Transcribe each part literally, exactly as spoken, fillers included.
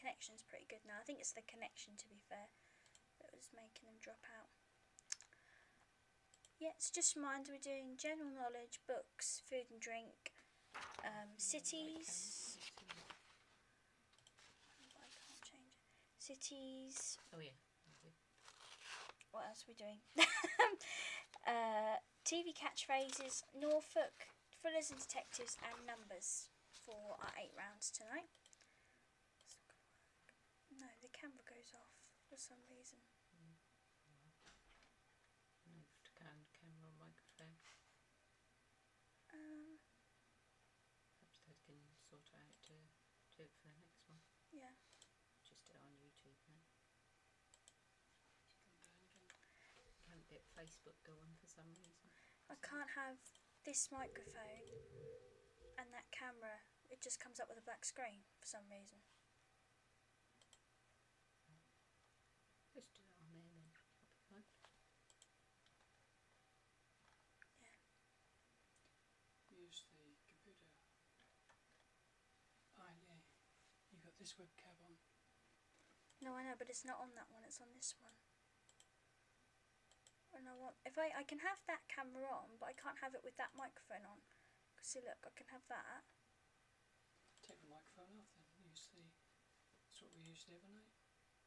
connection's pretty good now. I think it's the connection, to be fair, that was making them drop out. Yeah, it's just a reminder we're doing general knowledge, books, food and drink, um, cities. I can't change it. Cities. Oh yeah. What else are we doing? uh, T V catchphrases, Norfolk, thrillers and detectives, and numbers for our eight rounds tonight. It's not gonna work. No, the camera goes off for some reason. Mm. Moved can camera and microphone. Um. Perhaps they can sort it out to do it for the next one. Yeah. Just do it on YouTube now. Can't get Facebook going for some reason. I can't have this microphone and that camera. It just comes up with a black screen for some reason. Just do it on there then. That'll be fine. Yeah. Use the computer. Ah, yeah. You got this webcam on. No, I know, but it's not on that one. It's on this one. And I want, if I, I can have that camera on, but I can't have it with that microphone on. See, look, I can have that. Take the microphone off then. Use the, that's what we used the other night.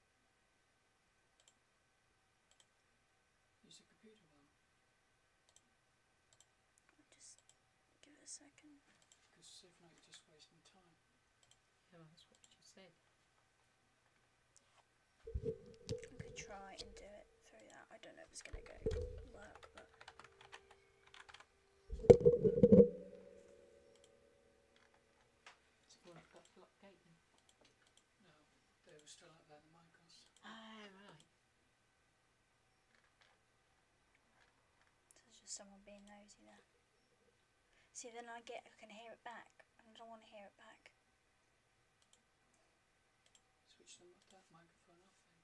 Use the computer one. Just give it a second. Because if not, you're just wasting time. Yeah, well, that's what you said. I could try and do it through that. I don't know if it's going to go work, but... Has it worked up lock gate then? No, they were still out there, the Michaels. Ah, right. So it's just someone being nosy there. See, then I get, I can hear it back, and I don't want to hear it back. Switch them, that microphone off then.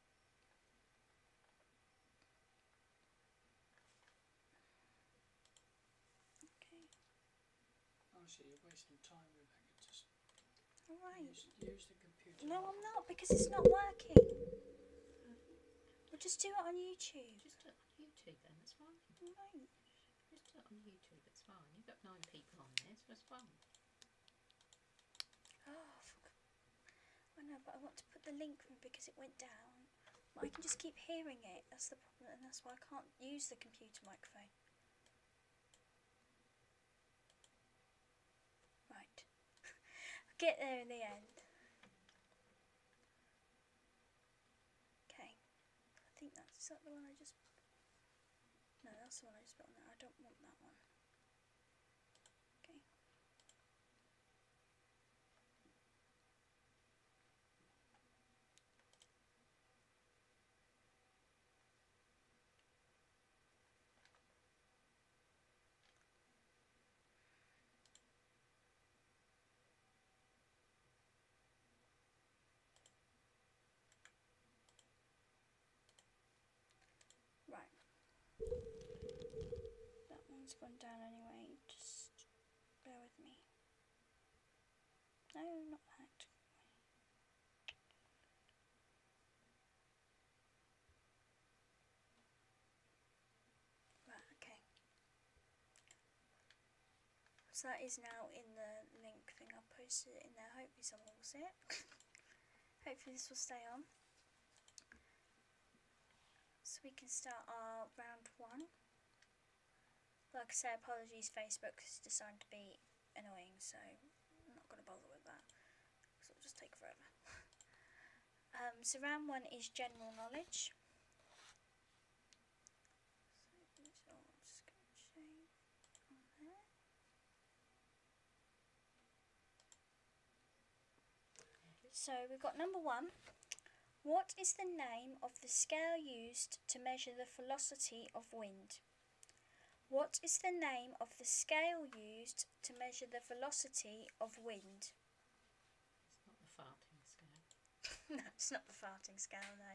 Okay. Honestly, you're wasting time, Rebecca. Just Alright. use, use the computer. No, I'm not, because it's not working. We'll just do it on YouTube. Just do it on YouTube then, that's fine. Right. Just do it on YouTube, it's fine. You've got nine people on there, so it's fine. Oh, fuck. I know, but I want to put the link from because it went down. But I can just keep hearing it. That's the problem, and that's why I can't use the computer microphone. Right. I'll get there in the end. Okay. I think that's is that the one I just. No, that's the one I just put on there. I don't want that one. Okay. Right. That one's gone down anyway. Just bear with me. No, not that. Right, okay. So that is now in the link thing. I'll post it in there. Hopefully someone will see it. Hopefully this will stay on. So we can start our round one. Like I say, apologies Facebook, because it's designed to be annoying, so I'm not going to bother with that, because it'll just take forever. um, so round one is general knowledge. So these are all just going to shade on there. So we've got number one. What is the name of the scale used to measure the velocity of wind? What is the name of the scale used to measure the velocity of wind? It's not the farting scale. No, it's not the farting scale, no.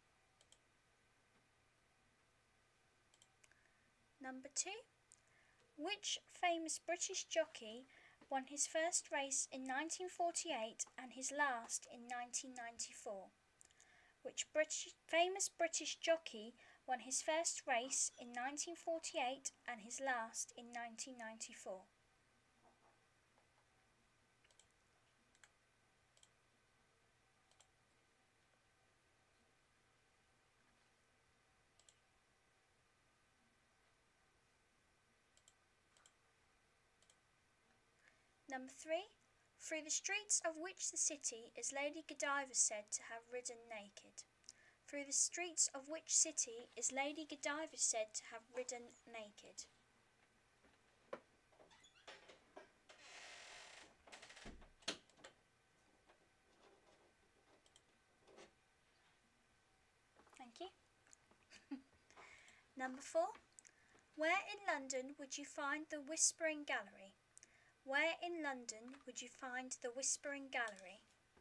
Number two. Which famous British jockey won his first race in nineteen forty-eight and his last in nineteen ninety-four? Which British, famous British jockey won his first race in nineteen forty-eight and his last in nineteen ninety-four? Number three. Through the streets of which the city is Lady Godiva said to have ridden naked? Through the streets of which city is Lady Godiva said to have ridden naked? Thank you. Number four. Where in London would you find the Whispering Gallery? Where in London would you find the Whispering Gallery?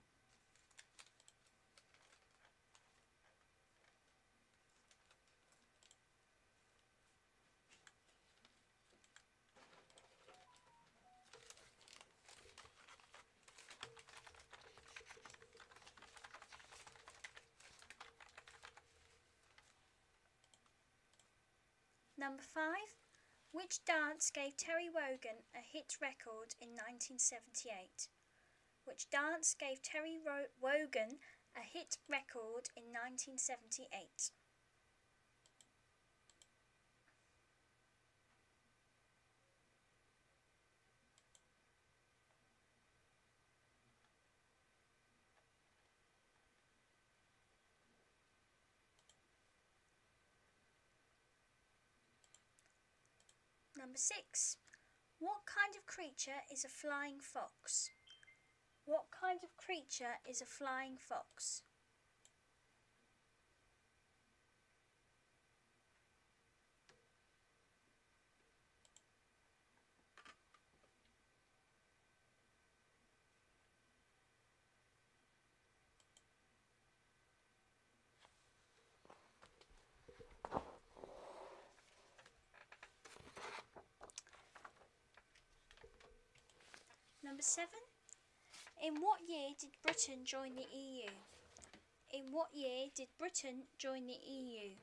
Number five. Which dance gave Terry Wogan a hit record in nineteen seventy-eight? Which dance gave Terry Ro- Wogan a hit record in nineteen seventy-eight? Number six. What kind of creature is a flying fox? What kind of creature is a flying fox? Number seven. In what year did Britain join the E U? In what year did Britain join the E U?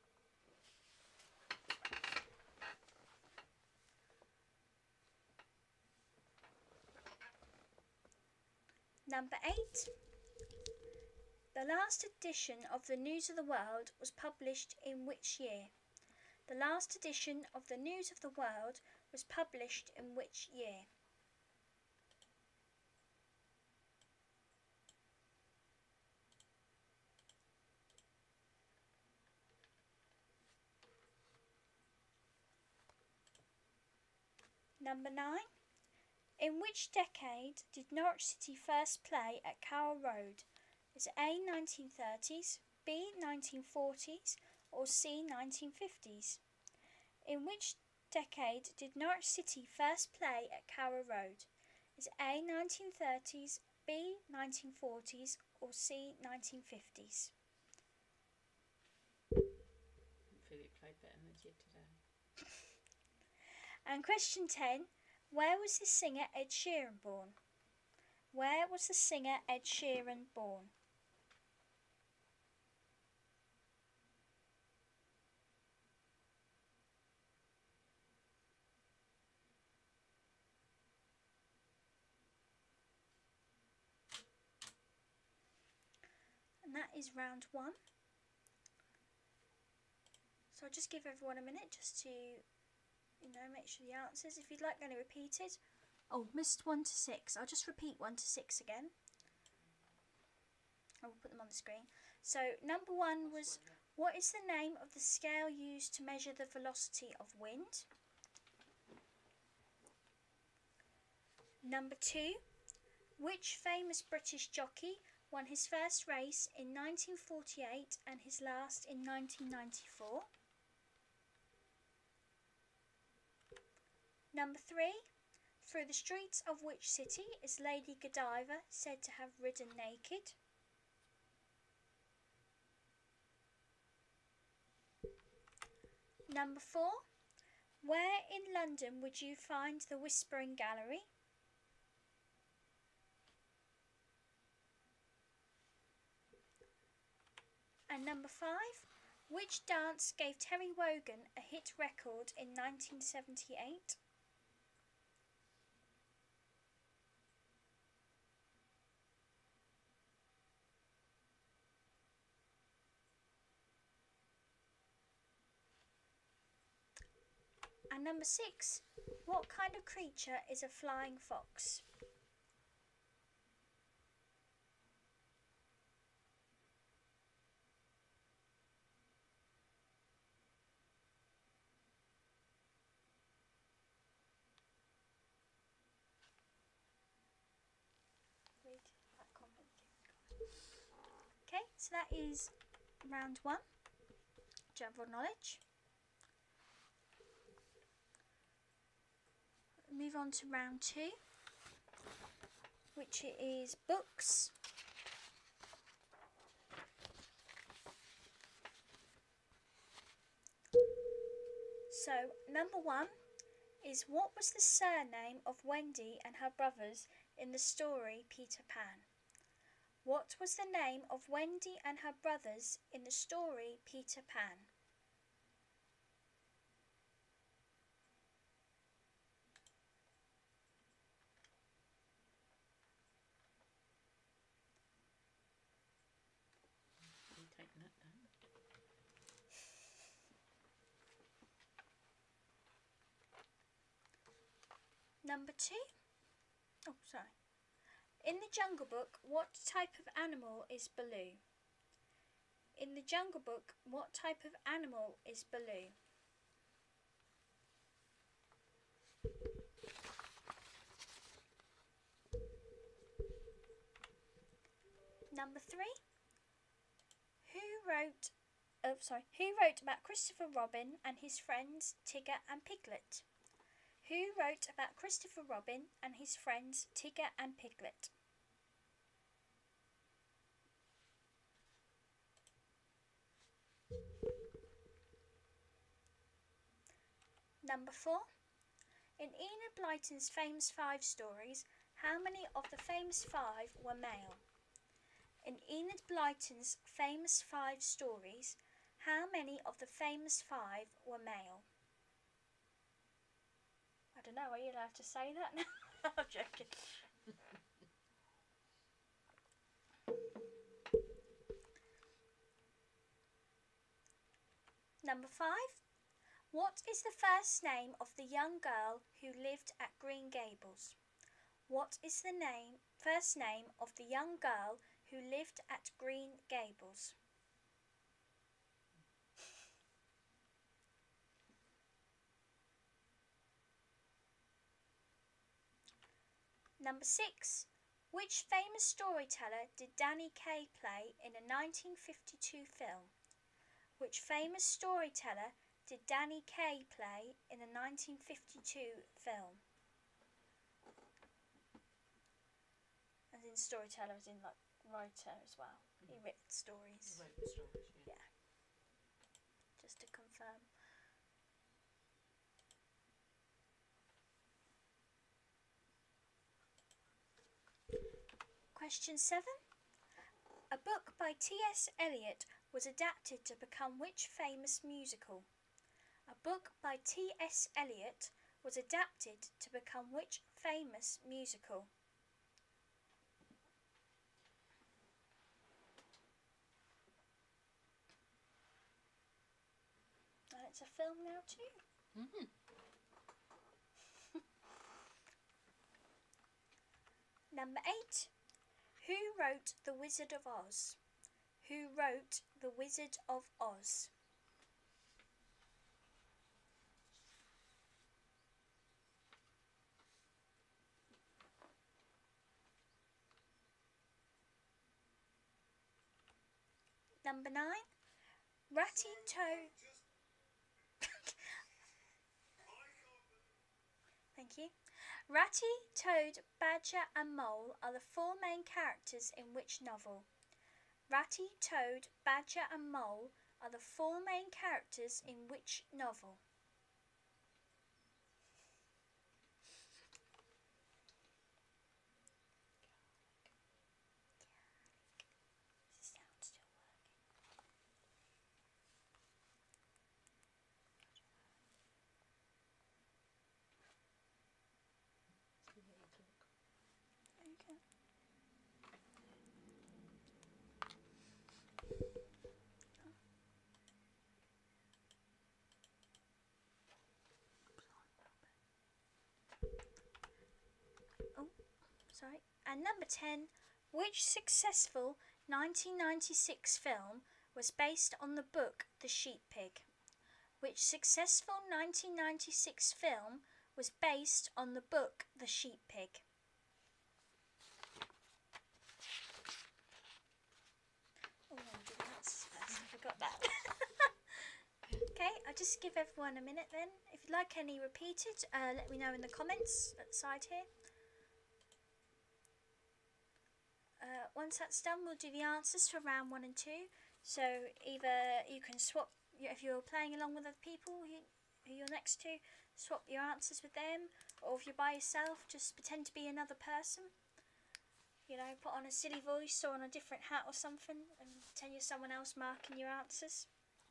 Number eight. The last edition of the News of the World was published in which year? The last edition of the News of the World was published in which year? Number nine. In which decade did Norwich City first play at Carrow Road? Is it A. nineteen thirties, B. nineteen forties or C. nineteen fifties? In which decade did Norwich City first play at Carrow Road? Is it A. nineteen thirties, B. nineteen forties or C. nineteen fifties? Philip played better than he did today. And question ten. Where was the singer Ed Sheeran born? Where was the singer Ed Sheeran born? And that is round one. So I'll just give everyone a minute just to, you know, make sure the answers. If you'd like any repeated. Oh, missed one to six. I'll just repeat one to six again. I will put them on the screen. So number one was, what is the name of the scale used to measure the velocity of wind? Number two, which famous British jockey won his first race in nineteen forty-eight and his last in nineteen ninety-four? Number three, through the streets of which city is Lady Godiva said to have ridden naked? Number four, Where in London would you find the Whispering Gallery? And number five, which dance gave Terry Wogan a hit record in nineteen seventy-eight? And number six, what kind of creature is a flying fox? Read that comment. Okay, so that is round one, general knowledge. Move on to round two, which is books. So number one is, what was the surname of Wendy and her brothers in the story Peter Pan? What was the name of Wendy and her brothers in the story Peter Pan? You taking that down? Number two. Oh, sorry. In the Jungle Book, what type of animal is Baloo? In the Jungle Book, what type of animal is Baloo? Number three. Who wrote? Oh, sorry. Who wrote about Christopher Robin and his friends Tigger and Piglet? Who wrote about Christopher Robin and his friends Tigger and Piglet? Number four. In Enid Blyton's famous five stories, how many of the famous five were male? In Enid Blyton's famous five stories, how many of the famous five were male? I don't know, are you allowed to say that now? I'm joking. Number five. What is the first name of the young girl who lived at Green Gables? What is the name, first name of the young girl who lived at Green Gables? Number six. Which famous storyteller did Danny Kaye play in a nineteen fifty-two film? Which famous storyteller did Danny Kaye play in a nineteen fifty-two film? As in storyteller, as in like writer as well. He wrote stories. You wrote the stories, yeah. Yeah. Just to confirm. Question seven. A book by T S Eliot was adapted to become which famous musical? A book by T S Eliot was adapted to become which famous musical? And it's a film now too. Mm-hmm. Number eight. Who wrote The Wizard of Oz? Who wrote The Wizard of Oz? Number nine. Ratty Toad. Thank you. Ratty, Toad, Badger and Mole are the four main characters in which novel? Ratty, Toad, Badger and Mole are the four main characters in which novel? Sorry. And number ten, which successful nineteen ninety-six film was based on the book The Sheep Pig? Which successful nineteen ninety-six film was based on the book The Sheep Pig? Oh, I'll do the answers first. I forgot that. Okay, I'll just give everyone a minute then. If you'd like any repeated, uh, let me know in the comments at the side here. Uh, once that's done, we'll do the answers for round one and two. So either you can swap, if you're playing along with other people who, who you're next to, swap your answers with them. Or if you're by yourself, just pretend to be another person. You know, put on a silly voice or on a different hat or something and pretend you're someone else marking your answers.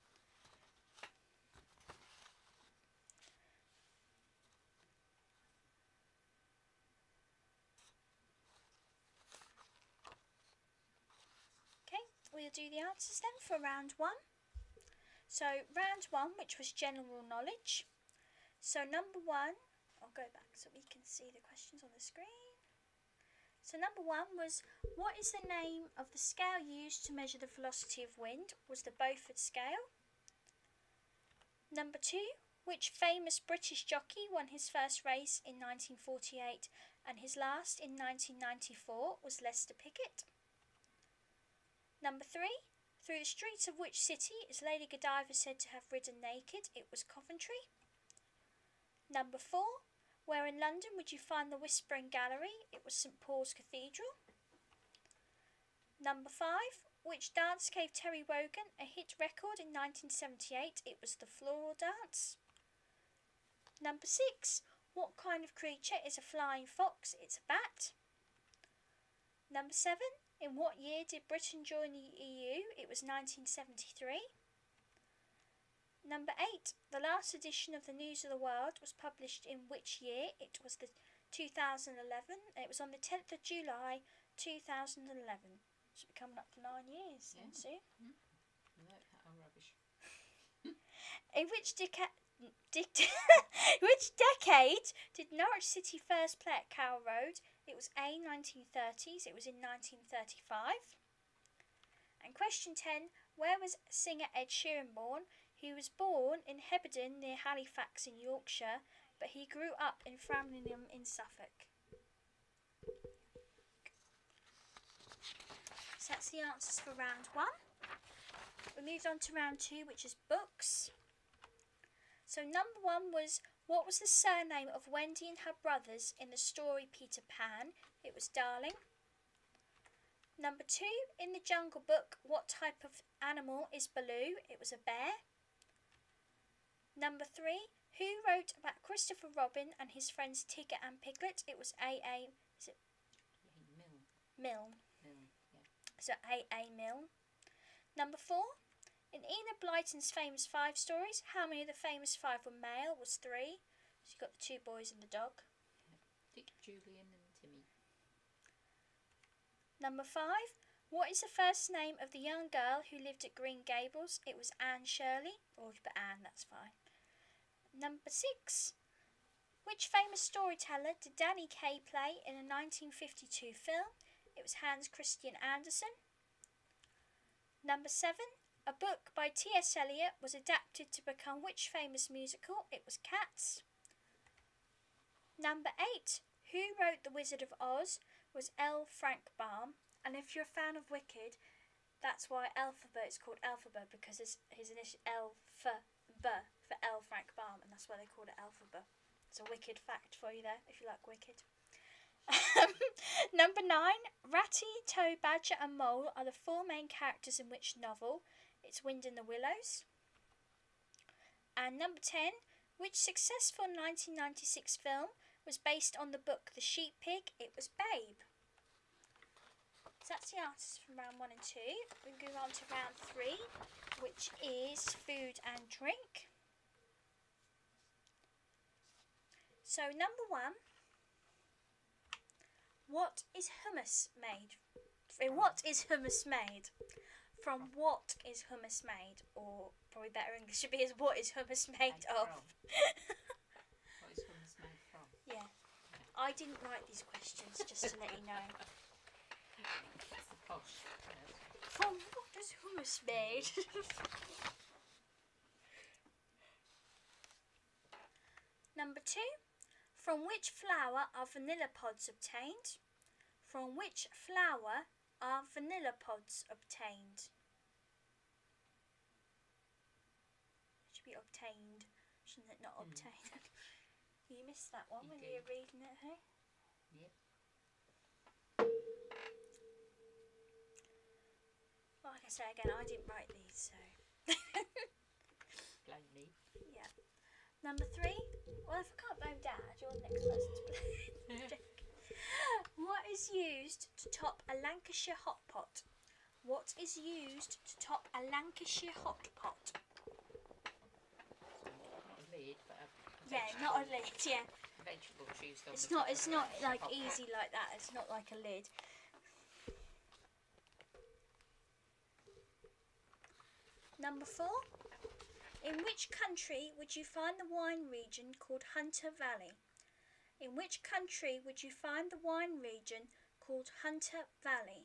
We'll do the answers then for round one. So round one, which was general knowledge. So number one, I'll go back so we can see the questions on the screen. So number one was, what is the name of the scale used to measure the velocity of wind? Was the Beaufort scale. Number two, which famous British jockey won his first race in nineteen forty-eight and his last in nineteen ninety-four? Was Lester Pickett. Number three, through the streets of which city is Lady Godiva said to have ridden naked? It was Coventry. Number four, where in London would you find the Whispering Gallery? It was St Paul's Cathedral. Number five, which dance gave Terry Wogan a hit record in nineteen seventy-eight? It was the Floral Dance. Number six, what kind of creature is a flying fox? It's a bat. Number seven, in what year did Britain join the E U? It was nineteen seventy-three. Number eight, the last edition of the News of the World was published in which year? It was the two thousand eleven. It was on the tenth of July two thousand eleven. Should be coming up for nine years Yeah. soon. Mm. No, how rubbish. In which deca- dic- which decade did Norwich City first play at Carrow Road? It was A, nineteen thirties. It was in nineteen thirty-five. And question ten, where was singer Ed Sheeran born? He was born in Heberden near Halifax in Yorkshire, but he grew up in Framlingham in Suffolk. So that's the answers for round one. We moved on to round two, which is books. So number one was, what was the surname of Wendy and her brothers in the story Peter Pan? It was Darling. Number two, in the Jungle Book, what type of animal is Baloo? It was a bear. Number three, who wrote about Christopher Robin and his friends Tigger and Piglet? It was A A. Is it Mill. Milne? Mill, yeah. So A A Milne. Number four, in Enid Blyton's famous five stories, how many of the famous five were male? Was three. So you've got the two boys and the dog. Dick, Julian and Timmy. Number five, what is the first name of the young girl who lived at Green Gables? It was Anne Shirley. Or if you put Anne, that's fine. Number six, which famous storyteller did Danny Kaye play in a nineteen fifty-two film? It was Hans Christian Andersen. Number seven, a book by T S Eliot was adapted to become which famous musical? It was Cats. Number eight, who wrote The Wizard of Oz? Was L. Frank Baum. And if you're a fan of Wicked, that's why Elphaba is called Elphaba, because it's his initial L for B for L. Frank Baum, and that's why they called it Elphaba. It's a Wicked fact for you there, if you like Wicked. Number nine, Ratty, Toad, Badger and Mole are the four main characters in which novel? It's Wind in the Willows. And number ten, which successful nineteen ninety-six film was based on the book The Sheep Pig? It was Babe. So that's the answers from round one and two. We move on to round three, which is food and drink. So number one, what is hummus made? In what is hummus made? From what is hummus made? Or probably better English should be is what is hummus made Made of? from. What is hummus made from? Yeah. I didn't write these questions, just to let you know. That's the posh. Yes. From what is hummus made? Number two. From which flour are vanilla pods obtained? From which flour are vanilla pods obtained? It should be obtained, shouldn't it? Not Mm. obtained. You missed that one You when did. you were reading it, hey? Yep. Well, like I say again, I didn't write these, so. Blame me. Yeah. Number three. Well, if I can't blame Dad, you're the next person to blame. What is used to top a Lancashire hot pot? What is used to top a Lancashire hot pot? Not a lid, but a, a Yeah, vegetable, not a lid. Yeah, vegetable used on it's the not. top It's of not a like hot pot. easy like that. It's not like a lid. Number four. In which country would you find the wine region called Hunter Valley? In which country would you find the wine region called Hunter Valley?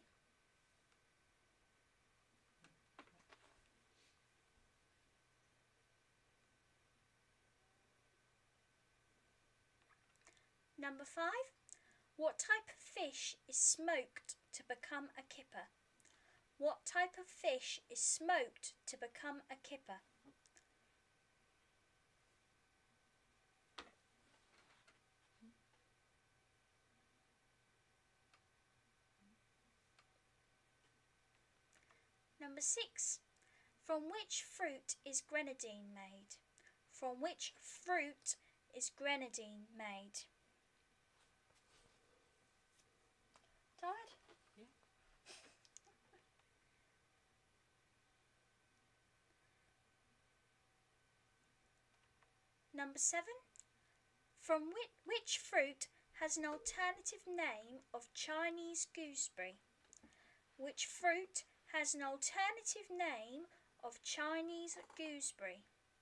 Number five. What type of fish is smoked to become a kipper? What type of fish is smoked to become a kipper? Number six. From which fruit is grenadine made? From which fruit is grenadine made? Tired? Yeah. Number seven. From which, which fruit has an alternative name of Chinese gooseberry? Which fruit has an alternative name of Chinese gooseberry?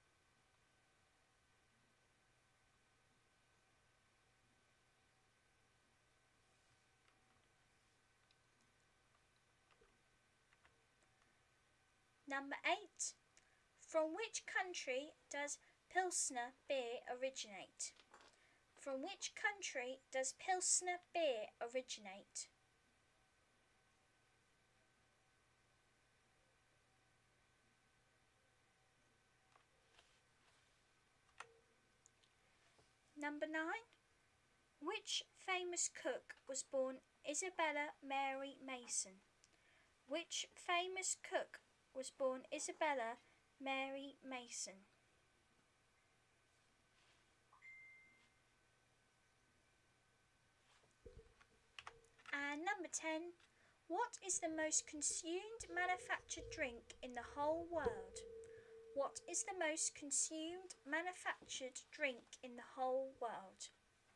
Number eight. From which country does Pilsner beer originate? From which country does Pilsner beer originate? Number nine. Which famous cook was born Isabella Mary Mason? Which famous cook was born Isabella Mary Mason? And number ten. What is the most consumed manufactured drink in the whole world? What is the most consumed manufactured drink in the whole world?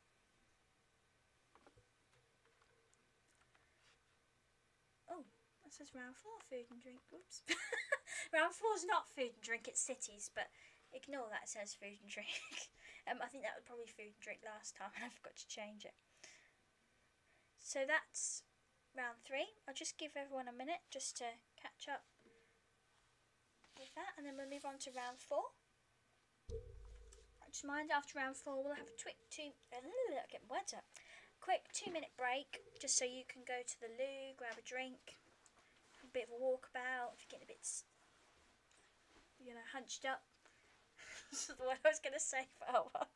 Oh, that says round four, food and drink. Oops. Round four is not food and drink, it's cities, but ignore that, it says food and drink. um, I think that was probably food and drink last time and I forgot to change it. So that's round three. I'll just give everyone a minute just to catch up with that, and then we'll move on to round four. Just mind, after round four we'll have a quick two uh, get my words up. Quick two minute break just so you can go to the loo, grab a drink, have a bit of a walkabout if you're getting a bit, you know, hunched up. That's the word I was going to say for a while.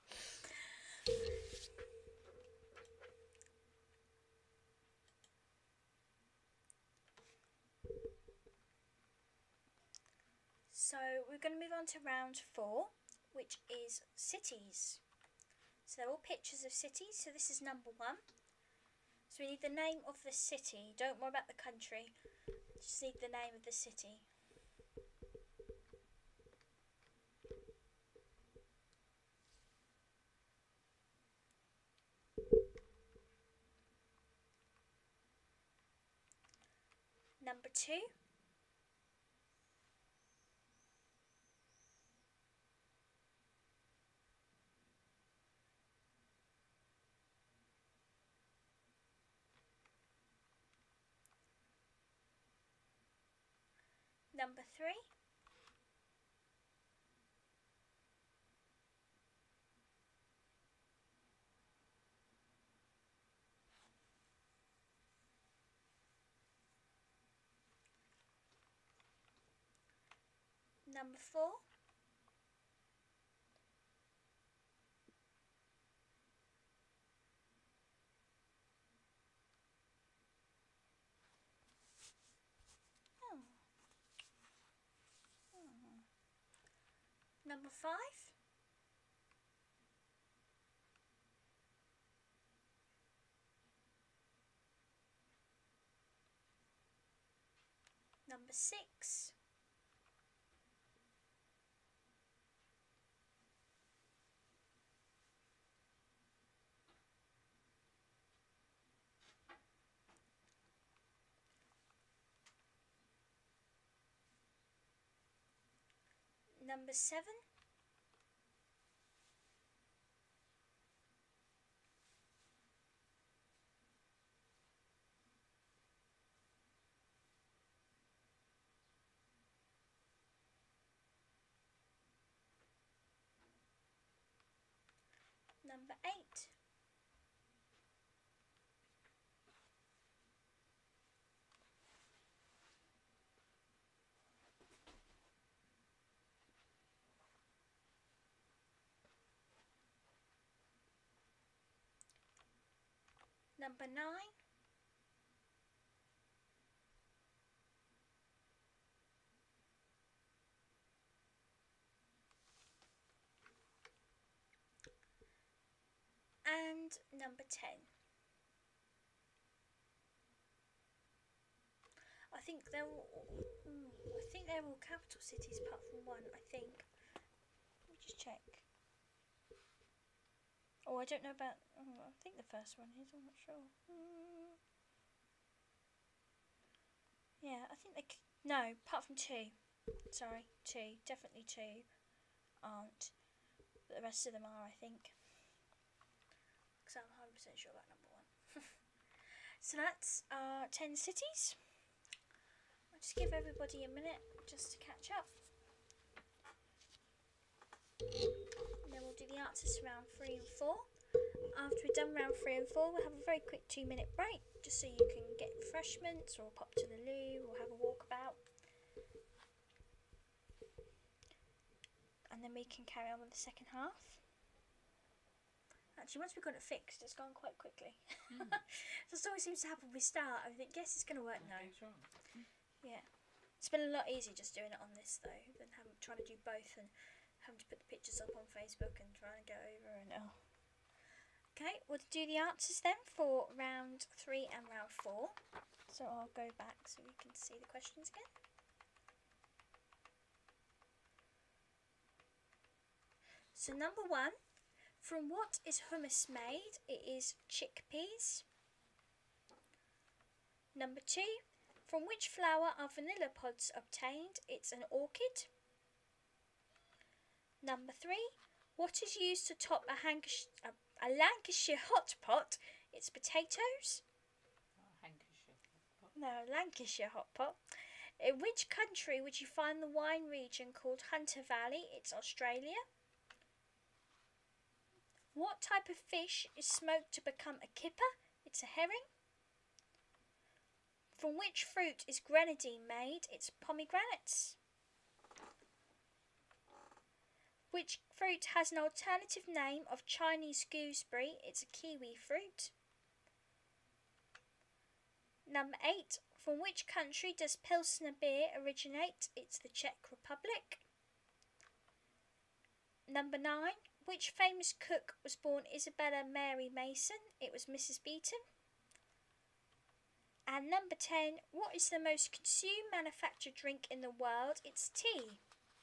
So we're going to move on to round four, which is cities. So they're all pictures of cities. So this is number one. So we need the name of the city. Don't worry about the country. Just need the name of the city. Number two. Number three. Number four. Oh. Hmm. Number five. Number six. Number seven. Number eight. Number nine. And number ten. I think they're all, mm, I think they're all capital cities apart from one, I think. Let me just check. Oh, I don't know about, oh, I think the first one is, I'm not sure. Mm. Yeah, I think they, c- no, apart from two. Sorry, two, definitely two aren't. But the rest of them are, I think. Because I'm one hundred percent sure about number one. So that's our ten cities. I'll just give everybody a minute just to catch up. And then we'll do the answers to round three and four. After we've done round three and four, we'll have a very quick two minute break just so you can get refreshments or pop to the loo or have a walkabout. And then we can carry on with the second half. Actually, once we've got it fixed, it's gone quite quickly. Mm. So it always seems to happen when we start. I think, guess it's going to work now. Yeah. It's been a lot easier just doing it on this, though, than having, trying to do both and having to put the pictures up on Facebook and trying to go over and oh. Okay, we'll do the answers then for round three and round four. So I'll go back so we can see the questions again. So number one, from what is hummus made? It is chickpeas. Number two, from which flower are vanilla pods obtained? It's an orchid. Number three, what is used to top a, Hankish, a, a Lancashire hot pot? It's potatoes. Oh, Lancashire hot pot. No, Lancashire hot pot. In which country would you find the wine region called Hunter Valley? It's Australia. What type of fish is smoked to become a kipper? It's a herring. From which fruit is grenadine made? It's pomegranates. Which fruit has an alternative name of Chinese gooseberry? It's a kiwi fruit. Number eight. From which country does Pilsner beer originate? It's the Czech Republic. Number nine. Which famous cook was born Isabella Mary Mason? It was Missus Beeton. And number ten. What is the most consumed manufactured drink in the world? It's tea.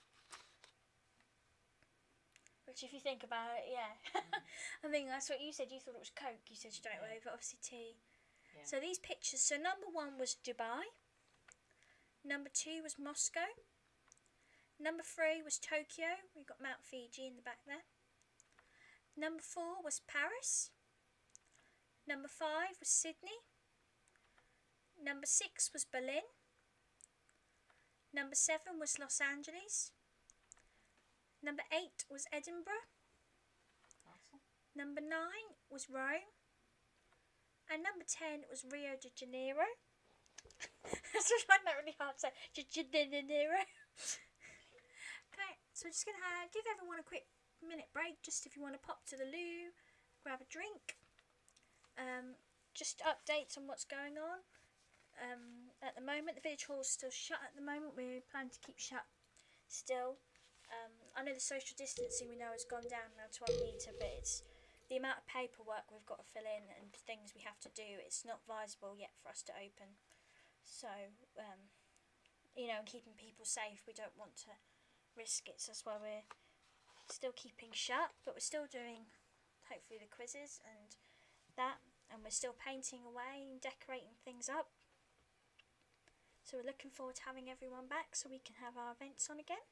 Which, if you think about it, yeah. Mm. I think that's what you said. You thought it was Coke. You said straight away, but obviously tea. Yeah. So these pictures. So number one was Dubai. Number two was Moscow. Number three was Tokyo. We've got Mount Fiji in the back there. Number four was Paris. Number five was Sydney. Number six was Berlin. Number seven was Los Angeles. Number eight was Edinburgh. Castle. Number nine was Rome. And number ten was Rio de Janeiro. I just find that really hard to say. J- J- Janeiro. Okay, so I'm just going to uh, give everyone a quick minute break, just if you want to pop to the loo, grab a drink. Um, just updates on what's going on. Um, at the moment, the village hall is still shut at the moment. We plan to keep shut still. Um, I know the social distancing we know has gone down now to one metre, but it's the amount of paperwork we've got to fill in and things we have to do. It's not viable yet for us to open. So, um, you know, and keeping people safe, we don't want to risk it. So that's why we're still keeping shut, but we're still doing, hopefully, the quizzes and that, and we're still painting away and decorating things up. So we're looking forward to having everyone back so we can have our events on again.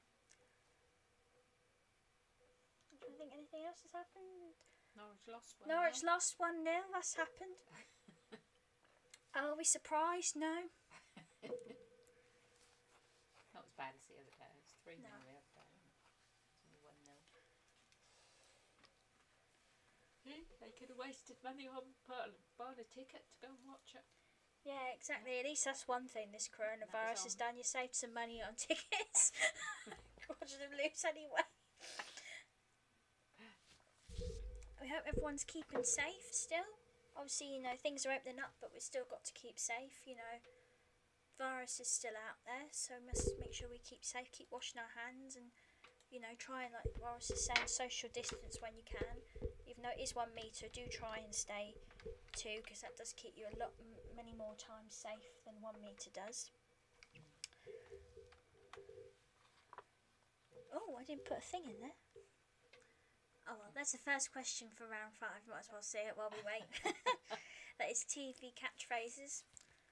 I think anything else has happened. Norwich lost one. Norwich lost one nil, that's happened. Are we surprised? No. Not as bad as the other day. It was three nil No. the other day. It was only one nil. They could have wasted money on buying a ticket to go and watch it. Yeah, exactly. At least that's one thing this coronavirus has on. done. You saved some money on tickets. Watching them lose anyway. We hope everyone's keeping safe still. Obviously, you know, things are opening up, but we've still got to keep safe, you know. Virus is still out there, so we must make sure we keep safe, keep washing our hands, and, you know, try and, like Boris is saying, social distance when you can. Even though it is one metre, do try and stay two, because that does keep you a lot, m- many more times safe than one metre does. Oh, I didn't put a thing in there. Oh well, that's the first question for round five. Might as well say it while we wait. That is T V catchphrases.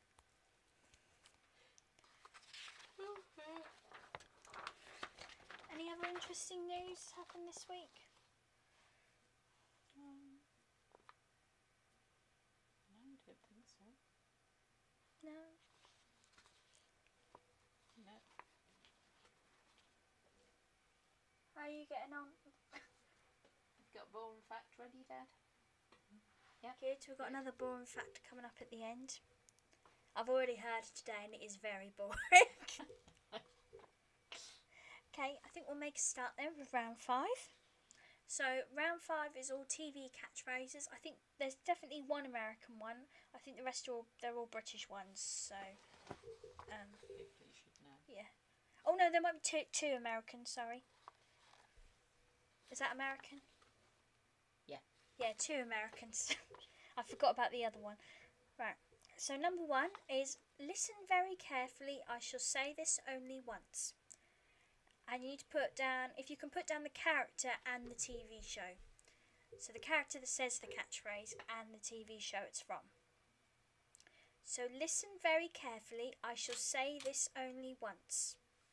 Any other interesting news happened this week? Um, no, I don't think so. No. No. How are you getting on? You've got a boring fact ready, Dad? Good. We've got another boring fact coming up at the end. I've already heard it today, and it is very boring. Okay, I think we'll make a start then with round five. So round five is all T V catchphrases. I think there's definitely one American one. I think the rest are all they're all British ones. So, um, Hopefully you should know. yeah. Oh no, there might be two two American. Sorry. Is that American? Yeah. Yeah, two Americans. I forgot about the other one. Right. So number one is listen very carefully. I shall say this only once. And you need to put down, if you can put down the character and the T V show. So the character that says the catchphrase and the T V show it's from. So listen very carefully. I shall say this only once.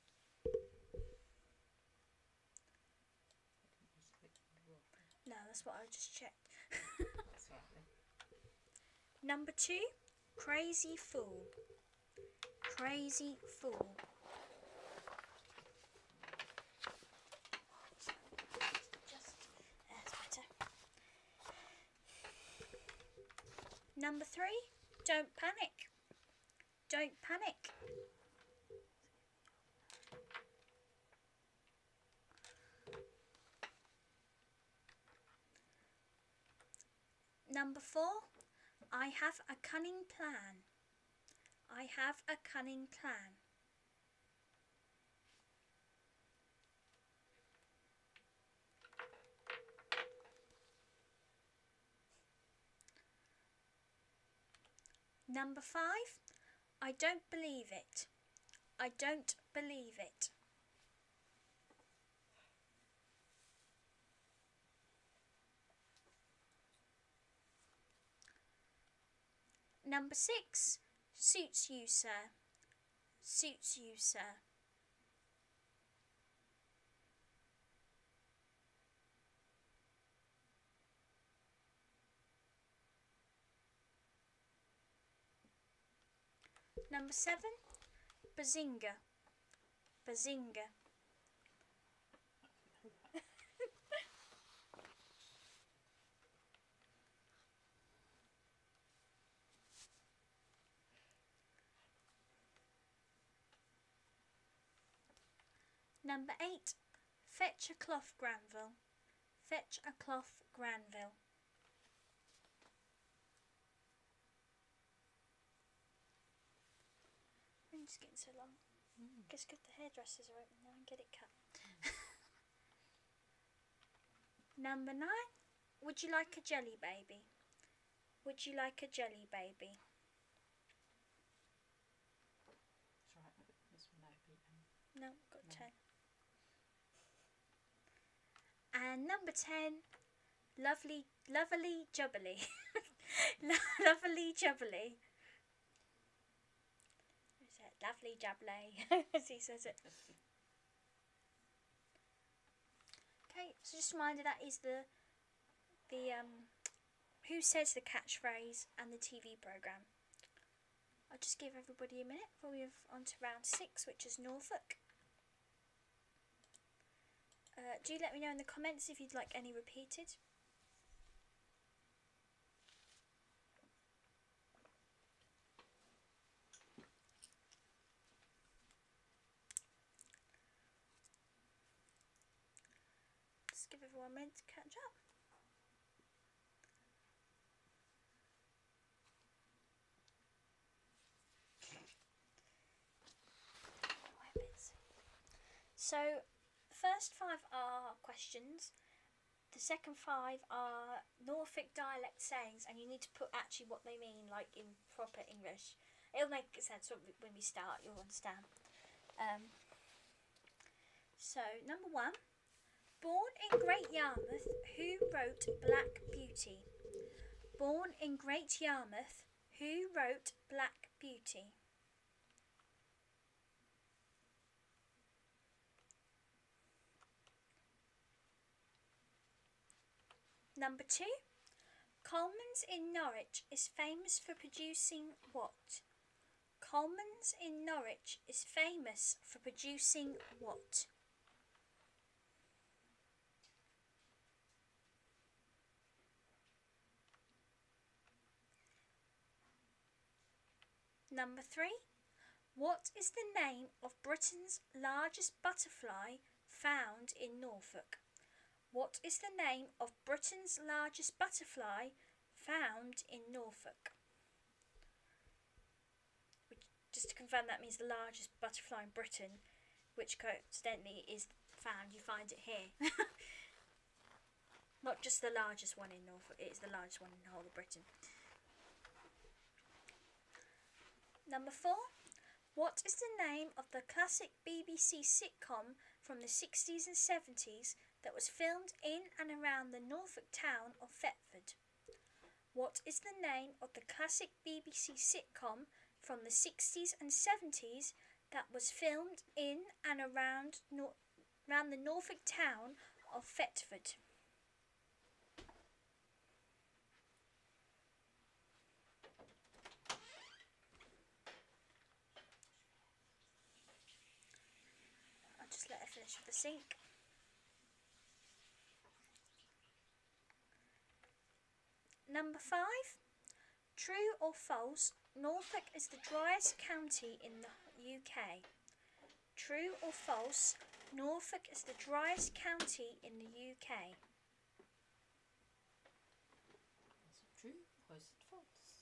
No, that's what I just checked. That's right then. Number two, crazy fool. Crazy fool. Just, that's better. Number three, don't panic. Don't panic. Number four, I have a cunning plan. I have a cunning plan. Number five, I don't believe it. I don't believe it. Number six, suits you, sir. Suits you, sir. Number seven, bazinga. Bazinga. Number eight. Fetch a cloth, Granville. Fetch a cloth, Granville. I'm just getting so long. Mm. Guess good the hairdressers are open now and get it cut. Number nine. Would you like a jelly baby? Would you like a jelly baby? It's alright, but this one no beaten. No, got No. ten. And number ten. Lovely, lovely jubbly. Lo- lovely jubbly. Is it lovely jubbly? As he says it. Okay, so just a reminder that is the the um who says the catchphrase and the T V programme. I'll just give everybody a minute before we move on to round six, which is Norfolk. Uh, do let me know in the comments if you'd like any repeated. Just give everyone a minute to catch up. So, the first five are questions. The second five are Norfolk dialect sayings, and you need to put actually what they mean, like in proper English. It'll make sense when we start, you'll understand. Um, so, number one. Born in Great Yarmouth, who wrote Black Beauty? Born in Great Yarmouth, who wrote Black Beauty? Number two. Coleman's in Norwich is famous for producing what? Coleman's in Norwich is famous for producing what? Number three. What is the name of Britain's largest butterfly found in Norfolk? What is the name of Britain's largest butterfly found in Norfolk? Which, just to confirm, that means the largest butterfly in Britain, which coincidentally is found, you find it here. Not just the largest one in Norfolk, it is the largest one in the whole of Britain. Number four. What is the name of the classic B B C sitcom from the sixties and seventies that was filmed in and around the Norfolk town of Thetford? What is the name of the classic B B C sitcom from the sixties and seventies that was filmed in and around, Nor- around the Norfolk town of Thetford? I'll just let her finish with the sink. Number five. True or false, Norfolk is the driest county in the U K. True or false, Norfolk is the driest county in the U K. Is it true or is it false?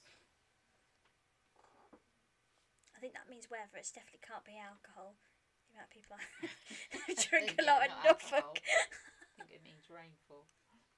I think that means weather. It definitely can't be alcohol. The amount of people I drink a lot of Not Norfolk. alcohol. I think it means rainfall.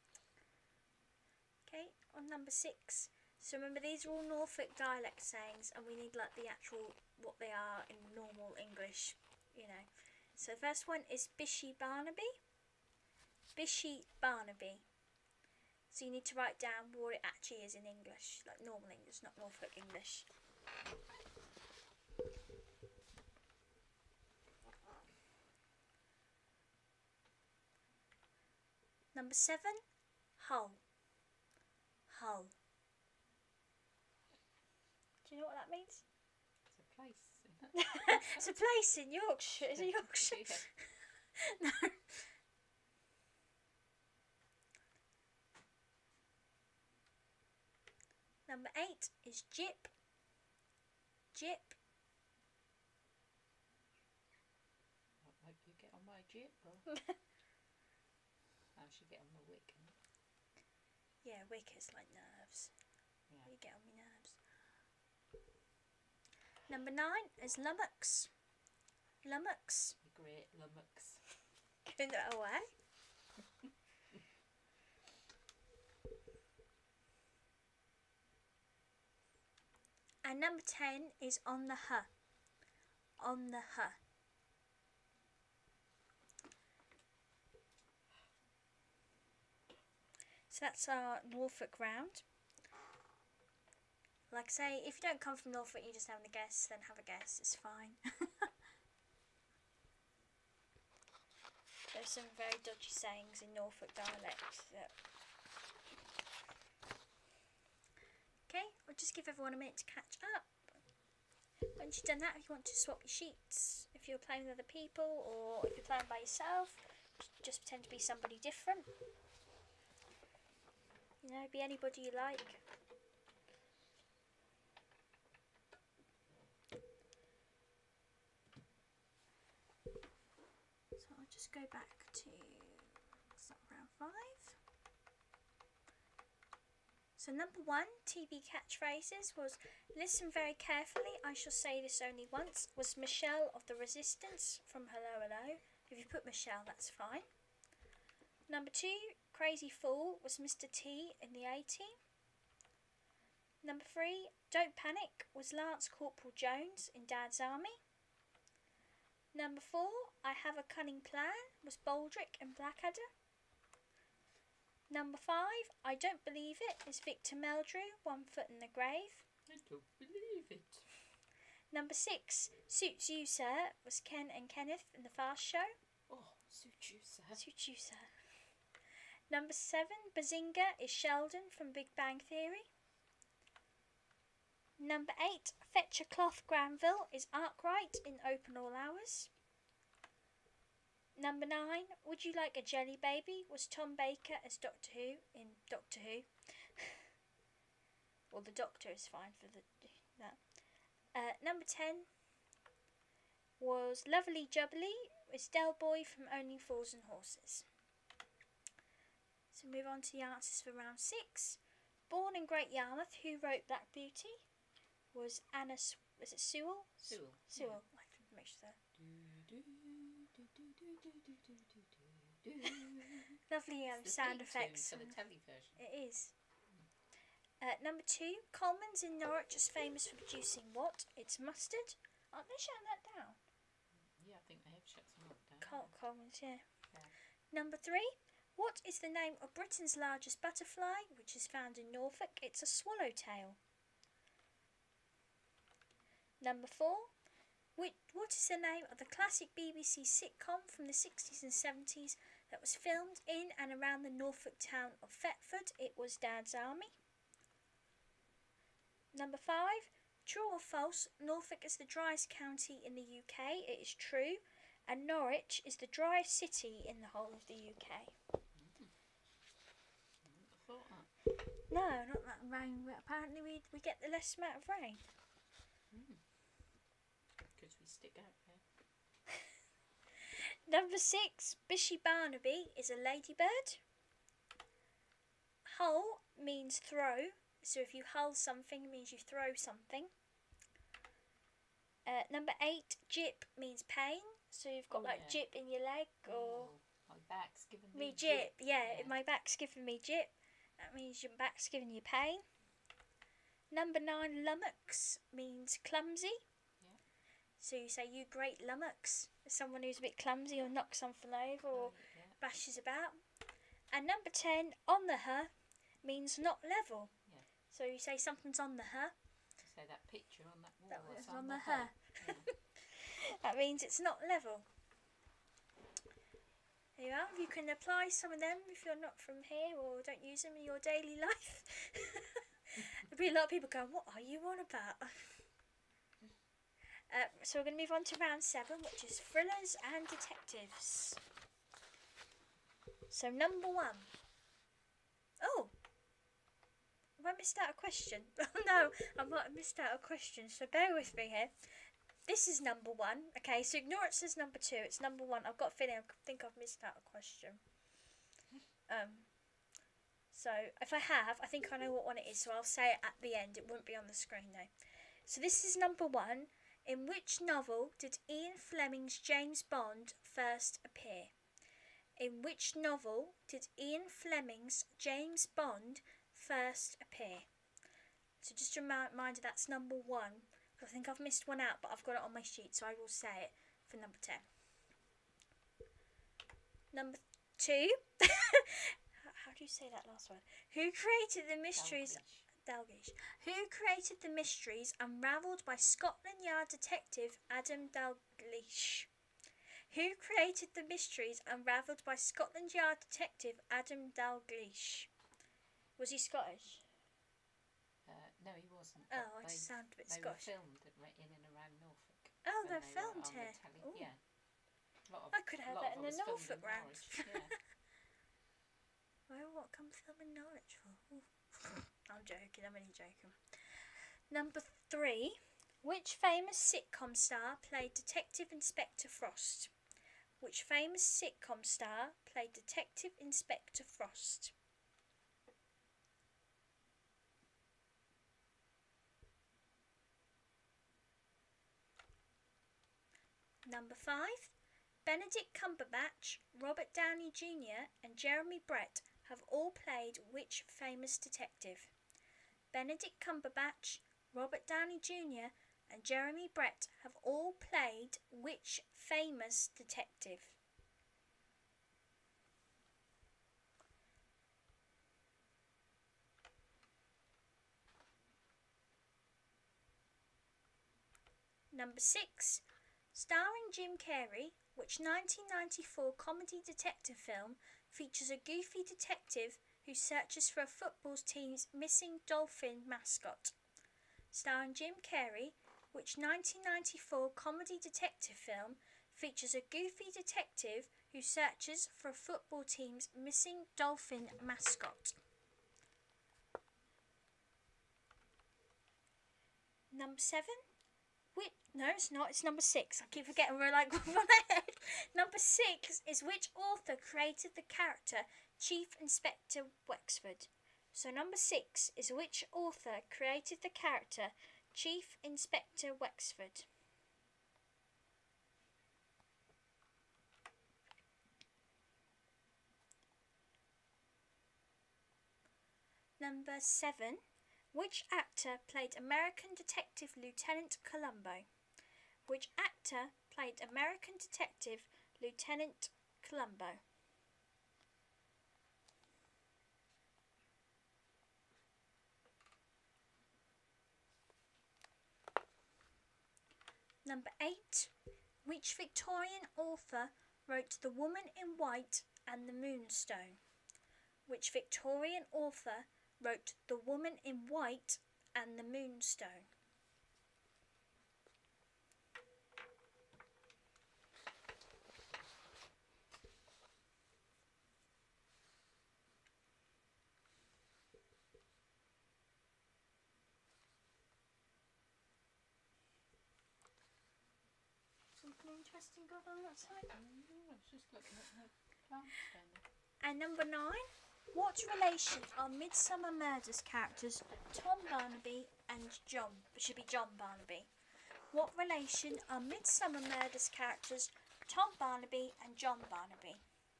Okay, on number six. So remember, these are all Norfolk dialect sayings, and we need like the actual what they are in normal English, you know. So the first one is Bishy Barnaby. Bishy Barnaby. So you need to write down what it actually is in English, like normal English, not Norfolk English. Number seven, Hull. Hull. Do you know what that means? It's a place in It's a place in Yorkshire. Is it Yorkshire? Yeah. No. Number eight is Jip. Jip. I hope you get on my jip, or I should get on my wick. And Yeah, wick is like nerves. yeah. You get on my nerves. Number nine is Lummocks. Lummocks. The great lummocks. Giving that away. And number ten is On the Huh. On the Huh. So that's our Norfolk round. Like I say, if you don't come from Norfolk, you're just having a guess, then have a guess, it's fine. There's some very dodgy sayings in Norfolk dialect. That... Okay, I'll just give everyone a minute to catch up. Once you've done that, if you want to swap your sheets, if you're playing with other people or if you're playing by yourself, just pretend to be somebody different. You know, be anybody you like. So I'll just go back to round five. So number one, T V catchphrases was, listen very carefully, I shall say this only once, was Michelle of the Resistance from Hello Hello. If you put Michelle, that's fine. Number two, Crazy Fool was Mister T in the A-Team. Number three, Don't Panic was Lance Corporal Jones in Dad's Army. Number four, I Have a Cunning Plan was Baldrick and Blackadder. Number five, I Don't Believe It is Victor Meldrew, One Foot in the Grave. I don't believe it. Number six, Suits You Sir was Ken and Kenneth in The Fast Show. Oh, suit you, sir. Suits You Sir. Number seven, Bazinga is Sheldon from Big Bang Theory. Number eight, Fetch a Cloth Granville is Arkwright in Open All Hours. Number nine, Would You Like a Jelly Baby was Tom Baker as Doctor Who in Doctor Who. Well, the Doctor is fine for the that. Uh, number ten was Lovely Jubbly was Del Boy from Only Fools and Horses. So move on to the answers for round six. Born in Great Yarmouth, who wrote Black Beauty was Anna, S- was it Sewell? Sewell. Sewell, I can make sure. Lovely um, It's the sound theme effects. tune for the telly version. It is. Uh, number two, Coleman's in Norwich is famous for producing what? It's mustard. Aren't they shutting that down? Yeah, I think they have shut some of it down. Col- Coleman's, yeah. Yeah. Number three, what is the name of Britain's largest butterfly, which is found in Norfolk? It's a swallowtail. Number four, which, what is the name of the classic B B C sitcom from the sixties and seventies that was filmed in and around the Norfolk town of Thetford? It was Dad's Army. Number five, true or false, Norfolk is the driest county in the U K. It is true. And Norwich is the driest city in the whole of the U K. Mm. I wouldn't have thought that. No, not that rain. But apparently we we get the less amount of rain. Because we stick out there. Number six, Bishy Barnaby is a ladybird. Hull means throw. So if you hull something, it means you throw something. Uh, number eight, jip means pain. So you've got Oh, like yeah. jip in your leg or... Oh, my back's giving Me me jip, yeah, Yeah. my back's giving me jip. That means your back's giving you pain. Number nine, lummox means clumsy. Yeah. So you say, you great lummox. Someone who's a bit clumsy or knocks something over or Right, yeah. bashes about. And number ten, on the her means not level. Yeah. So you say something's on the her. So that picture on that wall That that's was on, on the the her. Yeah. That means it's not level. There you are. You can apply some of them if you're not from here or don't use them in your daily life. There'll be a lot of people going, what are you on about? Uh, so we're going to move on to round seven, which is thrillers and detectives. So number one. Oh, have I missed out a question? Oh no, I might have missed out a question, so bear with me here. This is number one. Okay, so ignore it says number two. It's number one. I've got a feeling I think I've missed out a question. Um, so if I have, I think I know what one it is, so I'll say it at the end. It won't be on the screen though. So this is number one. In which novel did Ian Fleming's James Bond first appear? In which novel did Ian Fleming's James Bond first appear? So just a reminder, that's number one. I think I've missed one out, but I've got it on my sheet, so I will say it for number ten. Number two. How do you say that last one? Who created the mysteries? Dalglish. Who created the mysteries unravelled by Scotland Yard detective Adam Dalglish? Who created the mysteries unravelled by Scotland Yard detective Adam Dalglish? Was he Scottish? Uh, no, he wasn't. Oh, but I they, just sound a bit they Scottish. were filmed in in and around Norfolk. Oh, when they're they were filmed on the here. telly. Ooh. Yeah. A lot of, I could have a lot that of in the it was filmed Norfolk in round. Norwich, Yeah. Why, what come film in Norwich for? Ooh. I'm joking, I'm only joking. Number three. Which famous sitcom star played Detective Inspector Frost? Which famous sitcom star played Detective Inspector Frost? Number five. Benedict Cumberbatch, Robert Downey Junior and Jeremy Brett have all played which famous detective? Benedict Cumberbatch, Robert Downey Junior and Jeremy Brett have all played which famous detective? Number six. Starring Jim Carrey, which nineteen ninety-four comedy detective film features a goofy detective who searches for a football team's missing dolphin mascot? Starring Jim Carrey, which nineteen ninety-four comedy detective film features a goofy detective who searches for a football team's missing dolphin mascot? Number seven. Which, no, it's not. It's number six. I keep forgetting we're like one ahead. Number six is which author created the character Chief Inspector Wexford? So number six is which author created the character Chief Inspector Wexford? Number seven. Which actor played American Detective Lieutenant Columbo? Which actor played American Detective Lieutenant Columbo? Number eight. Which Victorian author wrote The Woman in White and the Moonstone? Which Victorian author wrote The Woman in White and the Moonstone? Something interesting going on outside? Mm, I was just looking at the plants down there. And number nine. What relation are Midsummer Murders characters Tom Barnaby and John? It should be John Barnaby. What relation are Midsummer Murders characters Tom Barnaby and John Barnaby?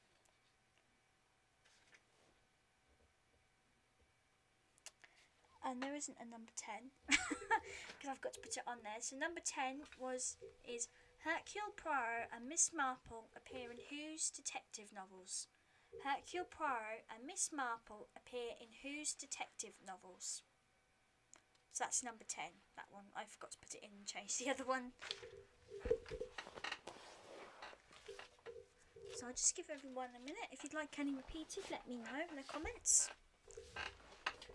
And there isn't a number ten because I've got to put it on there. So number ten was is Hercule Poirot and Miss Marple appear in whose detective novels? Hercule Poirot and Miss Marple appear in whose detective novels? So that's number ten, that one. I forgot to put it in and change the other one. So I'll just give everyone a minute. If you'd like any repeated, let me know in the comments.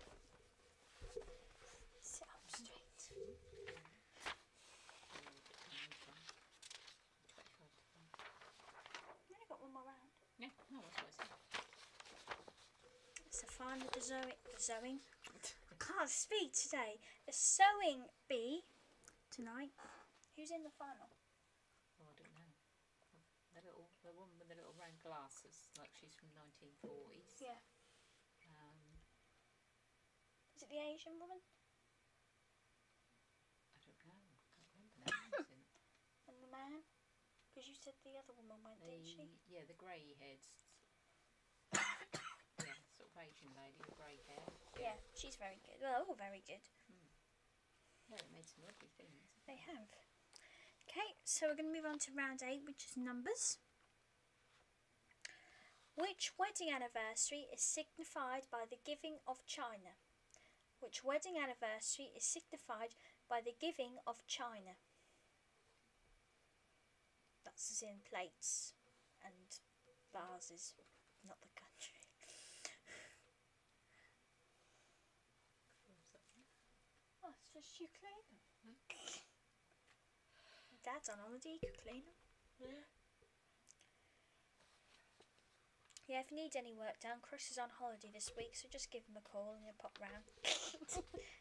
Sit up straight. final of the Zoe, the Zoeing. I can't speak today. The sewing bee tonight. Who's in the final? Oh, I don't know. The little, the woman with the little round glasses, like she's from nineteen forties. Yeah. Um, Is it the Asian woman? I don't know. I can't remember now. Isn't And the man? Because you said the other woman went, the didn't she? yeah, the grey heads. Yeah, sort of Asian lady with grey hair. Yeah, she's very good. Well, they're all very good. No, they made some lovely things. They have. Okay, so we're going to move on to round eight, which is numbers. Which wedding anniversary is signified by the giving of china? Which wedding anniversary is signified by the giving of china? That's as in plates and vases, not the country. Oh, it's just you clean them. Dad's on holiday, you could clean them. Yeah. Yeah, if you need any work done, Chris is on holiday this week, so just give him a call and he'll pop round. It's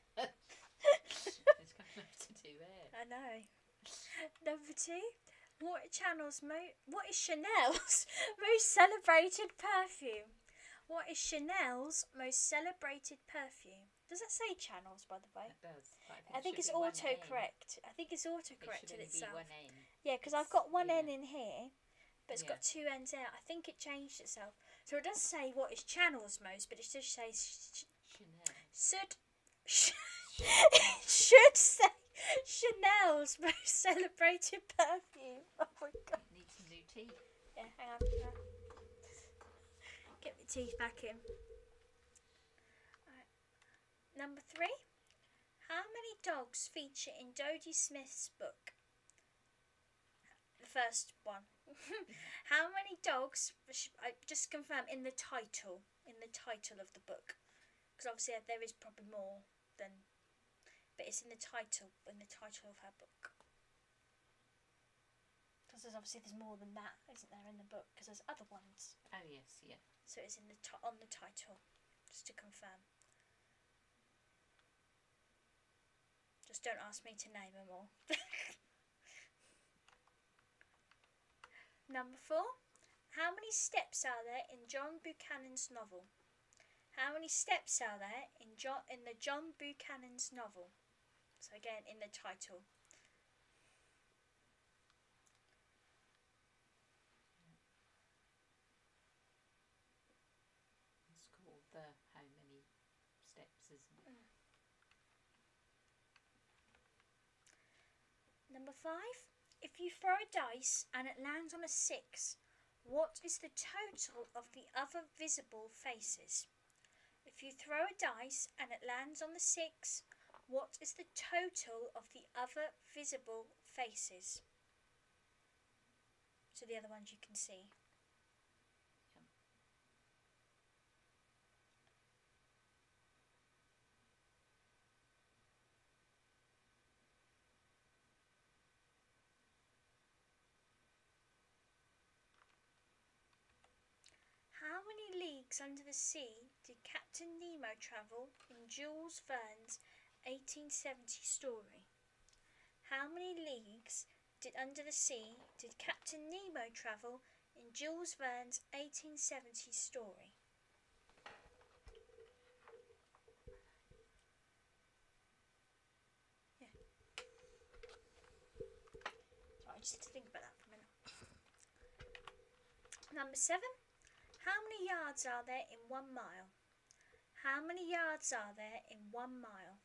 got enough to do there. I know. Number two, what channel's mo- what is Chanel's most celebrated perfume? What is Chanel's most celebrated perfume? Does that say channels, by the way? It does. But I think it it's should be one N. autocorrect. I think it's It autocorrected should only be itself. one N. Yeah, because I've It's- got one N yeah. in here, but it's Yeah. got two N's out. I think it changed itself. So it does say what is Channel's most, but it should say sh- Chanel. should sh- it should say Chanel's most celebrated perfume. Oh my god! It needs some new teeth. Yeah, hang on. hang on. Get my teeth back in. Right. Number three. How many dogs feature in Dodie Smith's book? The first one. How many dogs? I just confirm in the title, in the title of the book, because obviously there is probably more than, but it's in the title, in the title of her book. Because there's obviously there's more than that, isn't there, in the book? Because there's other ones. Oh yes, yeah. So it's in the ti- on the title, just to confirm. Just don't ask me to name them all. Number four. How many steps are there in John Buchanan's novel? How many steps are there in John in the John Buchanan's novel? So again, in the title. It's called the How Many Steps, isn't it? Mm. Number five. If you throw a dice and it lands on a six, what is the total of the other visible faces? If you throw a dice and it lands on the six, what is the total of the other visible faces? So the other ones you can see. How many leagues under the sea did Captain Nemo travel in Jules Verne's eighteen seventy story? How many leagues did under the sea did Captain Nemo travel in Jules Verne's eighteen seventy story? Yeah. Sorry, I just had to think about that for a minute. Number seven. How many yards are there in one mile? How many yards are there in one mile?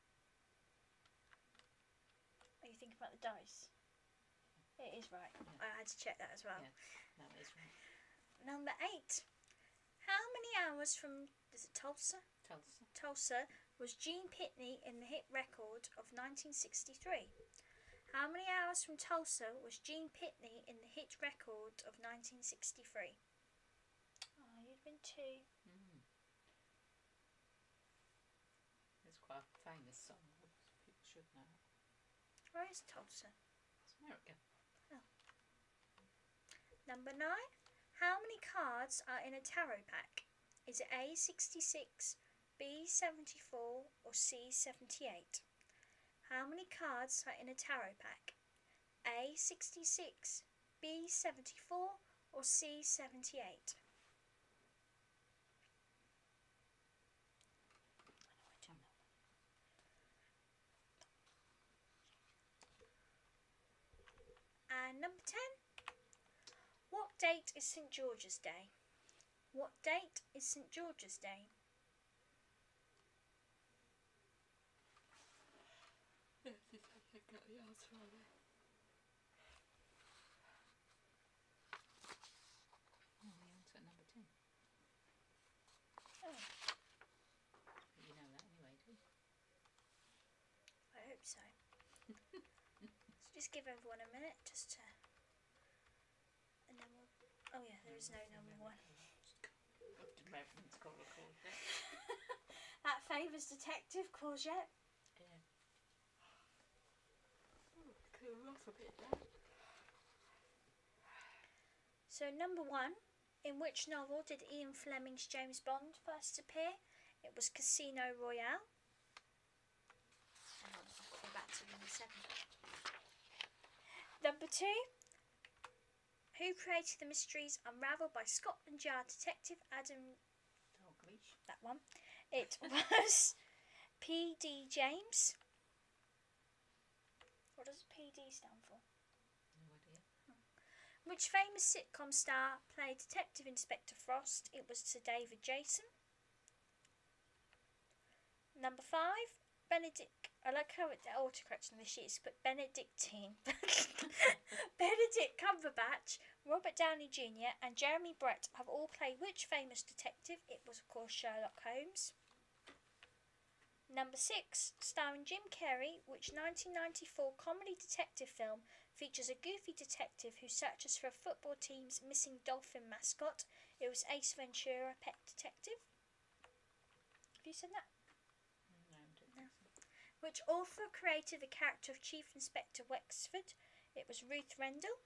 Are you thinking about the dice? It is right. Yeah. I had to check that as well. Yeah, no, it is right. Number eight. How many hours from is it Tulsa? Tulsa. Tulsa was Gene Pitney in the hit record of nineteen sixty-three? How many hours from Tulsa was Gene Pitney in the hit record of nineteen sixty-three? Oh, you'd been two. Mm. It's quite a famous song. People should know it. Where is Tulsa? It's America. Number nine. How many cards are in a tarot pack? Is it A sixty-six, B seventy-four, or C seventy-eight? How many cards are in a tarot pack? A sixty-six, B seventy-four, or C seventy-eight? And number ten. What date is Saint George's Day? What date is Saint George's Day? Yes, if I can get the answer on it. Oh, the answer at number ten. Oh, But you know that anyway, do you? I hope so. So just give everyone a minute just to... And then we'll... Oh yeah, there is no number one. Reverend's got a call there. That favours Detective Courgette. Yeah. Oh, clear off a bit there. So number one, in which novel did Ian Fleming's James Bond first appear? It was Casino Royale. Hang on, I've got to go back to number seven. Number two, who created the mysteries unravelled by Scotland Yard detective Adam... Dalglish. That one. It was P D James. What does P D stand for? No idea. Which famous sitcom star played Detective Inspector Frost? It was Sir David Jason. Number five, Benedict. I like how it autocorrects on the sheets, but Benedictine. Benedict Cumberbatch, Robert Downey Junior and Jeremy Brett have all played which famous detective? It was, of course, Sherlock Holmes. Number six, starring Jim Carrey, which nineteen ninety-four comedy detective film features a goofy detective who searches for a football team's missing dolphin mascot? It was Ace Ventura, Pet Detective. Have you said that? No, I don't No. think so. Which author created the character of Chief Inspector Wexford? It was Ruth Rendell.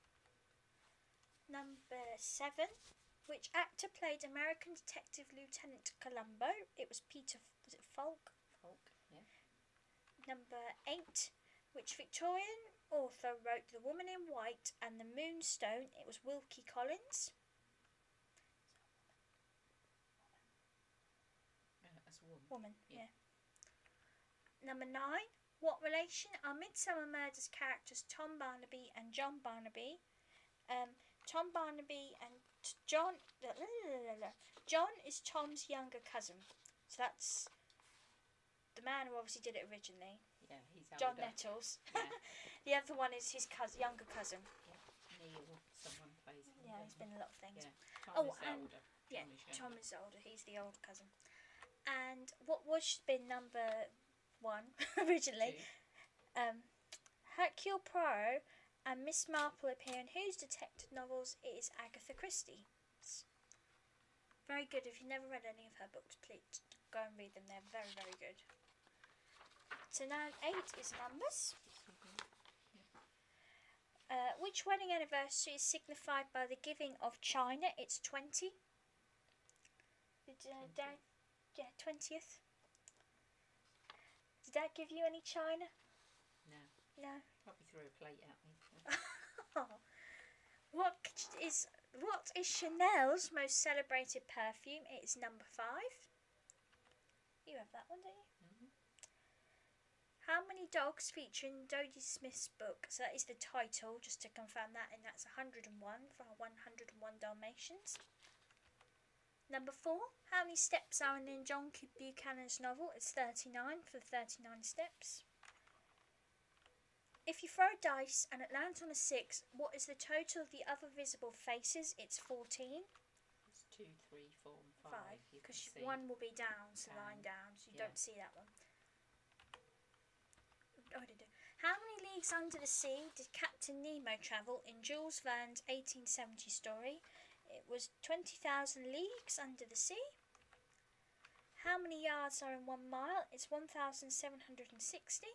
Number seven. Which actor played American Detective Lieutenant Columbo? It was Peter, was it Falk? Folk, yeah. Number eight. Which Victorian author wrote The Woman in White and The Moonstone? It was Wilkie Collins. Uh, as a woman. Woman, Yeah. yeah. Number nine. What relation are Midsummer Murders characters Tom Barnaby and John Barnaby? Um, Tom Barnaby and t- John... John is Tom's younger cousin. So that's the man who obviously did it originally. Yeah, he's John older. Nettles. Yeah. The other one is his cousin, younger cousin. Neil, someone plays him. Yeah, doesn't he's he? been in a lot of things. Yeah. Tom Oh, is and- older. Yeah, Tom is Tom younger. is older. He's the older cousin. And what was been number one originally? Two. Um, Hercule Poirot and Miss Marple appear in whose detective novels? It is Agatha Christie's. Very good. If you've never read any of her books, please go and read them. They're very, very good. So now eight is numbers. Uh, which wedding anniversary is signified by the giving of china? It's twenty. Did uh, Dad? Yeah, twentieth. Did Dad give you any china? No, No. probably threw a plate at me. What is what is Chanel's most celebrated perfume? It is number five. You have that one, don't you? Mhm. How many dogs feature in Dodie Smith's book? So that is the title, just to confirm that, and that's one hundred and one for one hundred and one Dalmatians. Number four. How many steps are in John Buchanan's novel? It's thirty-nine for thirty-nine steps. If you throw a dice and it lands on a six, what is the total of the other visible faces? It's fourteen. It's two, three, four, and Five. five. You can Because see. one will be down, so Down, lying down, so you yeah. don't see that one. Oh, I did it. How many leagues under the sea did Captain Nemo travel in Jules Verne's eighteen seventy story? It was twenty thousand leagues under the sea. How many yards are in one mile? It's one thousand seven hundred sixty.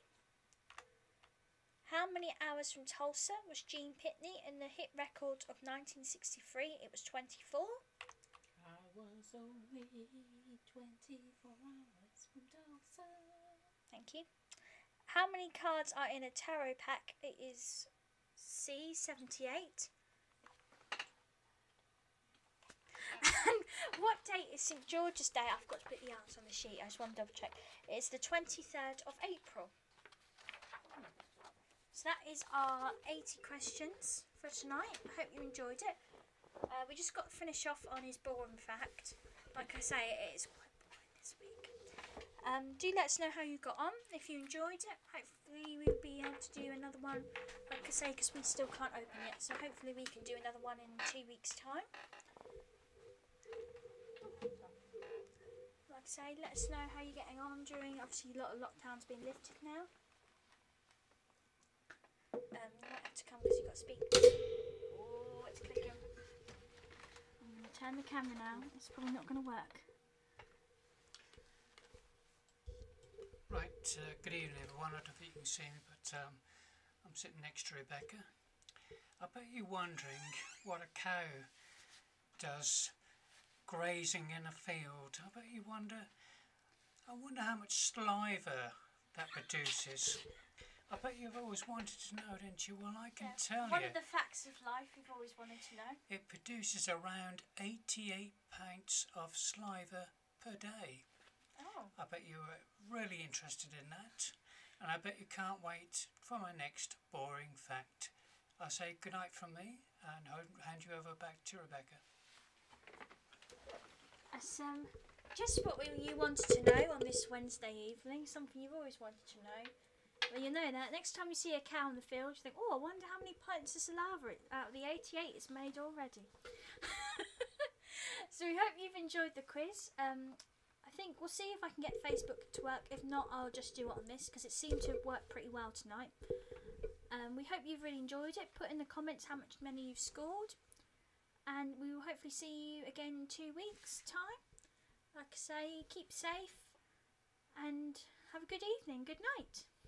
How many hours from Tulsa was Gene Pitney in the hit record of nineteen sixty-three? It was twenty-four. Oh, was only twenty-four hours from Dawson. Thank you. How many cards are in a tarot pack? It is C seventy-eight. And what date is Saint George's Day? I've got to put the answer on the sheet. I just want to double check. It's the twenty-third of April. So that is our eighty questions for tonight. I hope you enjoyed it. Uh, we just got to finish off on his boring fact. Like I say, it is quite boring this week. Um, do let us know how you got on, if you enjoyed it. Hopefully we'll be able to do another one, like I say, because we still can't open yet. So hopefully we can do another one in two weeks' time. Like I say, let us know how you're getting on during, obviously a lot of lockdown's been lifted now. Um, you might have to come because you've got to speak. Oh, it's clicking. I'm going to turn the camera now. It's probably not going to work. Right, uh, good evening everyone. I don't think you can see me, but um, I'm sitting next to Rebecca. I bet you're wondering what a cow does grazing in a field. I bet you wonder, I wonder how much saliva that produces. I bet you've always wanted to know, didn't you? Well, I can Yeah. tell One you. of the facts of life we've always wanted to know. It produces around eighty-eight pints of saliva per day. Oh. I bet you were really interested in that, and I bet you can't wait for my next boring fact. I say good night from me and ho- hand you over back to Rebecca. That's um, just what we, you wanted to know on this Wednesday evening, something you've always wanted to know. Well, you know that next time you see a cow in the field, you think, oh, I wonder how many pints of saliva out of the eighty-eight it's made already. So we hope you've enjoyed the quiz. Um, I think we'll see if I can get Facebook to work. If not, I'll just do it on this because it seemed to have worked pretty well tonight. Um, we hope you've really enjoyed it. Put in the comments how much many you've scored. And we will hopefully see you again in two weeks' time. Like I say, keep safe and have a good evening. Good night.